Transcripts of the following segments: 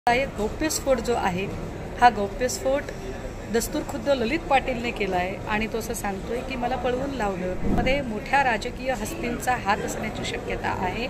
गौप्यस्फोट जो आहे हा गौप्यस्फोट दस्तूरखुद्द ललित पाटीलने केला आहे आणि तो असं सांगतोय की मला पळवून लावलं। मध्ये मोठ्या राजकीय हस्तींचा हात असण्याची शक्यता आहे।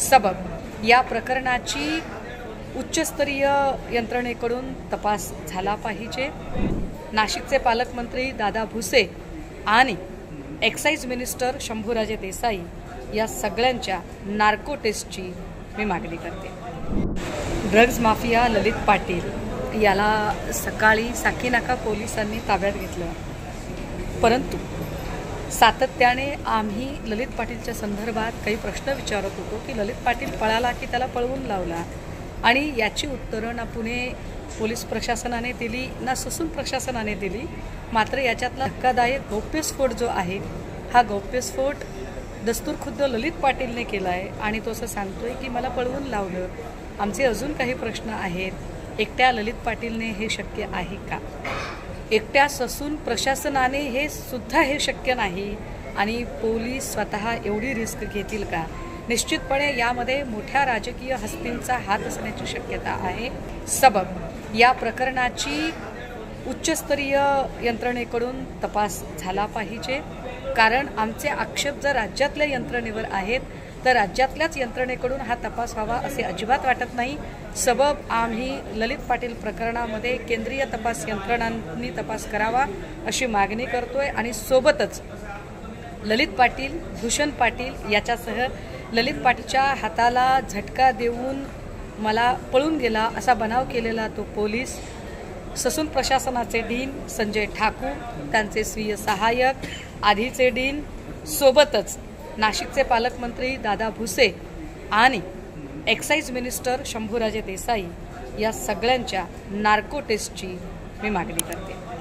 सबब या प्रकरणाची उच्चस्तरीय यंत्रणेकडून तपास झाला पाहिजे। नाशिकचे पालकमंत्री दादा भुसे आणि एक्साइज मिनिस्टर शंभूराजे देसाई या सगळ्यांच्या नार्को टेस्टची मी मागणी करते। ड्रग्ज माफिया ललित पाटील याला सकाळी साकीनाका पोलिसांनी ताब्यात घेतलं, परंतु सातत्याने आम्ही ललित पाटीलच्या संदर्भात काही प्रश्न विचारत होतो की ललित पाटील पळाला की त्याला पळवून लावला, आणि याची उत्तरं ना पुणे पोलीस प्रशासनाने दिली ना ससून प्रशासनाने दिली। मात्र याच्यातला धक्कादायक गौप्यस्फोट जो आहे हा गौप्यस्फोट दस्तूरखुद्द ललित पाटीलने केला आहे आणि तो असं सांगतोय की मला पळवून लावलं। आमचे अजून काही प्रश्न आहेत। एकट्या ललित पाटीलने हे शक्य आहे का? एकट्या ससून प्रशासनाने हे सुद्धा हे शक्य नाही, आणि पोलीस स्वतः एवढी रिस्क घेतील का? निश्चितपणे यामध्ये मोठ्या राजकीय हस्तींचा हात असण्याची शक्यता आहे। सबब या प्रकरणाची उच्चस्तरीय यंत्रणेकडून तपास झाला पाहिजे, कारण आमचे आक्षेप जर राज्यातल्या यंत्रणेवर आहेत तर राज्यातल्याच यंत्रणेकडून हा तपास व्हावा असे अजिबात वाटत नाही। सबब आम्ही ललित पाटील प्रकरणामध्ये केंद्रीय तपास यंत्रणांनी तपास करावा अशी मागणी करतोय, आणि सोबतच ललित पाटील, भूषण पाटील याच्यासह ललित पाटीलच्या हाताला झटका देऊन मला पळून गेला असा बनाव केलेला तो पोलीस, ससून प्रशासनाचे डीन संजय ठाकूर, त्यांचे स्वीय सहाय्यक आधीचे डीन, सोबतच नाशिकचे पालकमंत्री दादा भुसे आणि एक्साइज मिनिस्टर शंभूराजे देसाई या सगळ्यांच्या नार्को टेस्टची मी मागणी करते।